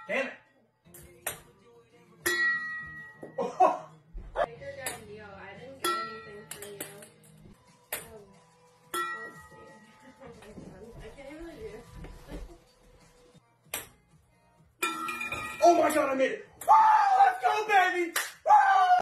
Damn it. Oh. Bigger guy Neo, I didn't get anything for you. Let's see. Oh my god, I can't even do it. Oh my god, I made it. Oh, let's go, baby.